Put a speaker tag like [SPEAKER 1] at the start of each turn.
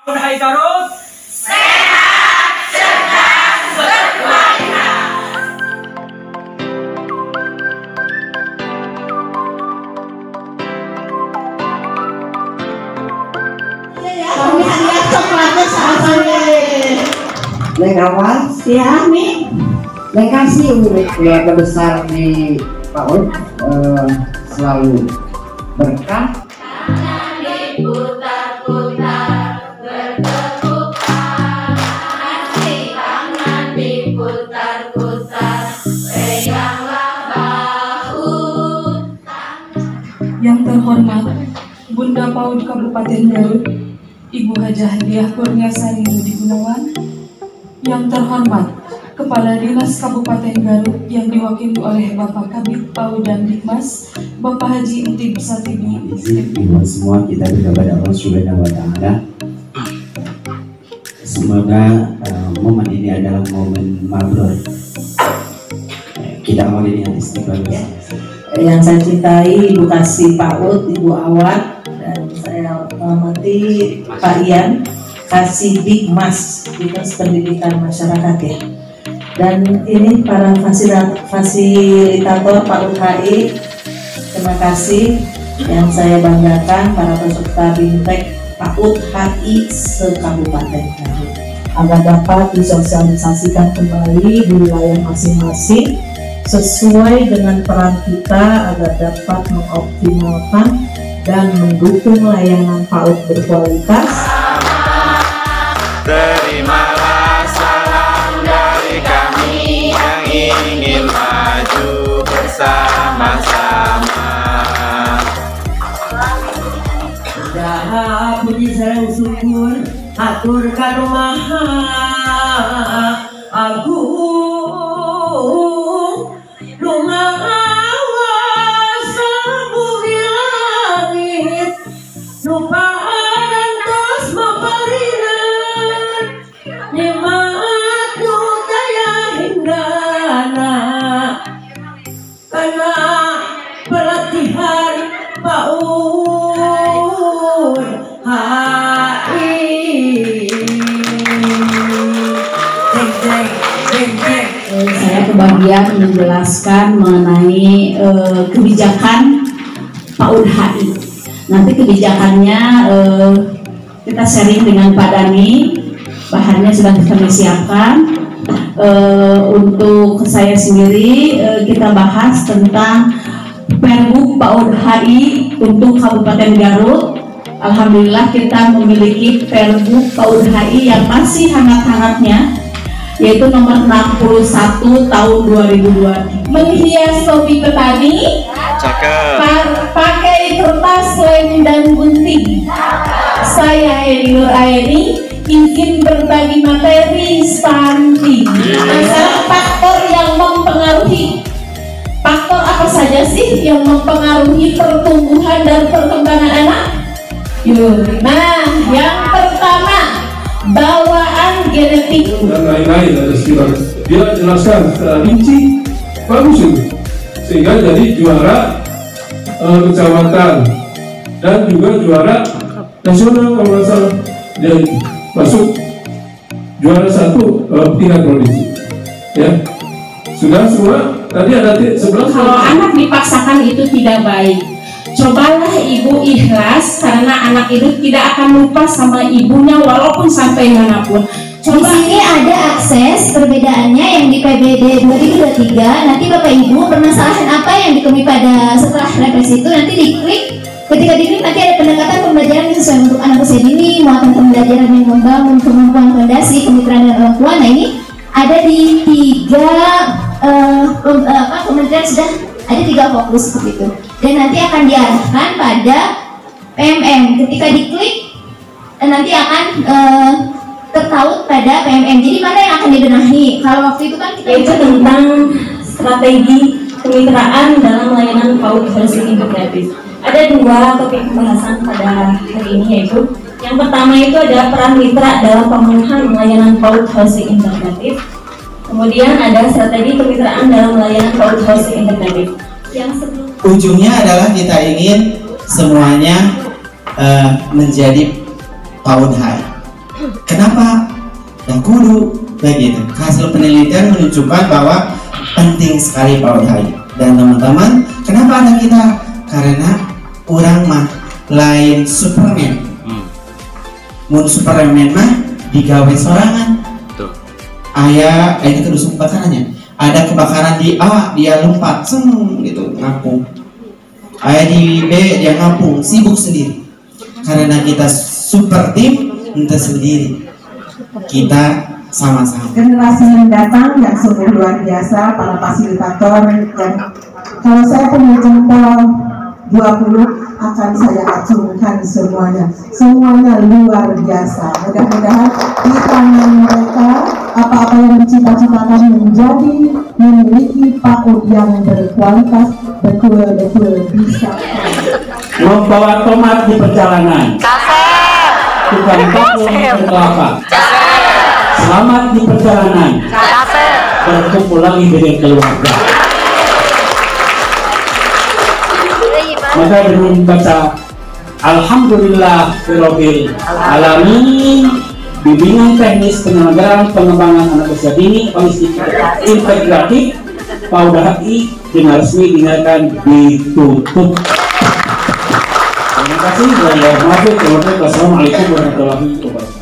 [SPEAKER 1] Hai Garut,
[SPEAKER 2] sehat, cerdas, berkualitas.
[SPEAKER 3] Kami hadiah coklatnya sama
[SPEAKER 4] Leng awal,
[SPEAKER 3] ya nih.
[SPEAKER 4] leng kasih keluarga besar di PAUD selalu berkah.
[SPEAKER 2] Tangan diputar-putar, bertepuk tangan, tangan diputar-putar, peganglah bahu.
[SPEAKER 5] Yang terhormat Bunda PAUD Kabupaten Garut, Ibu Hajah Hadiah Kurniasari Budi Gunawan. Yang terhormat Kepala Dinas Kabupaten Garut yang diwakili oleh Bapak Kabid PAUD dan Dikmas, Bapak Haji Intib Satibi.
[SPEAKER 6] Semua kita kepada Allah Subhanahu wa Ta'ala. Semoga momen ini adalah momen mabrur. Kita awali dengan istighfar.
[SPEAKER 3] Yang saya cintai Ibu Kasih PAUD, Ibu Awad, dan saya menghormati Pak Ian Kasih Dikmas, Dinas Pendidikan Masyarakat ya. Dan ini para fasilitator PAUD HI, terima kasih. Yang saya banggakan para peserta BIMTEK PAUD HI se-Kabupaten Garut, agar dapat disosialisasikan kembali di wilayah masing-masing sesuai dengan peran kita agar dapat mengoptimalkan dan mendukung layanan PAUD berkualitas.
[SPEAKER 7] Terimalah salam dari kami yang ingin maju bersama-sama.
[SPEAKER 1] Daha puji sareng syukur atur ka Maha Agung, Lumawasa bumi langit, nu parantos maparinan, nikmat nu daya hinggana, karena pelatihan PAUD HI.
[SPEAKER 3] Saya kebagian menjelaskan mengenai kebijakan PAUD HI. Nanti kebijakannya kita sharing dengan Pak Dani, bahannya sudah kami siapkan. Untuk saya sendiri kita bahas tentang Pergub PAUD HI untuk Kabupaten Garut. Alhamdulillah kita memiliki Pergub PAUD HI yang masih hangat-hangatnya, yaitu nomor 61 tahun 2002. Menghias topi petani, pakai kertas, lem dan gunting. Saya Eni Nur Aini izin berbagi materi stunting. Masalah faktor yang mempengaruhi. Faktor apa saja sih yang mempengaruhi pertumbuhan dan perkembangan anak? Nah, yang pertama, bawaan genetik
[SPEAKER 8] dan lain-lain ada sekitar. Dia jelaskan secara rinci, bagus itu, sehingga jadi juara kecamatan dan juga juara nasional kalau nggak salah. Dia masuk juara 1 tingkat provinsi. Ya, sudah semua. Tadi ada 11.
[SPEAKER 3] Kalau anak dipaksakan itu tidak baik. Cobalah ibu ikhlas, karena anak itu tidak akan lupa sama ibunya walaupun sampai manapun.
[SPEAKER 9] Di sini ada akses perbedaannya yang di PBD 2023. Nanti Bapak Ibu permasalahan apa yang ditemui pada setelah represi itu nanti diklik. Ketika diklik nanti ada pendekatan pembelajaran yang sesuai untuk anak usia dini, muatan pembelajaran yang membangun kemampuan fondasi, kemitraan dan orang tua. Nah ini ada di 3 kementerian, sudah ada 3 fokus seperti itu. Dan nanti akan diarahkan pada PMM. Ketika diklik nanti akan tertaut pada PMM. Jadi mana yang akan dibenahi? Kalau waktu itu kan kita
[SPEAKER 3] itu tentang strategi kemitraan dalam layanan PAUD versi integratif. Ada 2 topik pembahasan pada hari ini, yaitu yang pertama itu ada peran mitra dalam pemenuhan layanan PAUD versi integratif. Kemudian ada strategi kemitraan dalam layanan PAUD versi integratif. Yang
[SPEAKER 10] ujungnya adalah kita ingin semuanya menjadi PAUD HI.
[SPEAKER 6] Kenapa? Dan kudu begitu. Hasil penelitian menunjukkan bahwa penting sekali PAUD HI. Dan teman-teman, kenapa ada kita? Karena orang mah lain Superman. Mun Superman mah digawe sorangan. Ayah itu terus kebakarannya. Ada kebakaran di A, dia lompat, gitu ngapung. Ayah di B, dia ngapung, sibuk sendiri. Karena kita super tim, entah sendiri. Kita sama-sama.
[SPEAKER 3] Generasi yang datang yang sungguh luar biasa, para fasilitator yang kalau saya punya jempol 20 akan saya acungkan semuanya luar biasa. Mudah-mudahan di tangan mereka apa-apa yang dicita-citakan menjadi memiliki PAUD yang berkualitas betul-betul bisa.
[SPEAKER 10] Membawa tomat di perjalanan, tukang bakso dan kelapa. Selamat di perjalanan, berkumpul lagi dengan keluarga. Maka dengan baca Alhamdulillahirabbil alamin, bimbingan teknis penyelenggaraan pengembangan anak usia dini integratif PAUD HI dengan resmi dinyatakan ditutup. Terima kasih. Wassalamualaikum warahmatullahi wabarakatuh.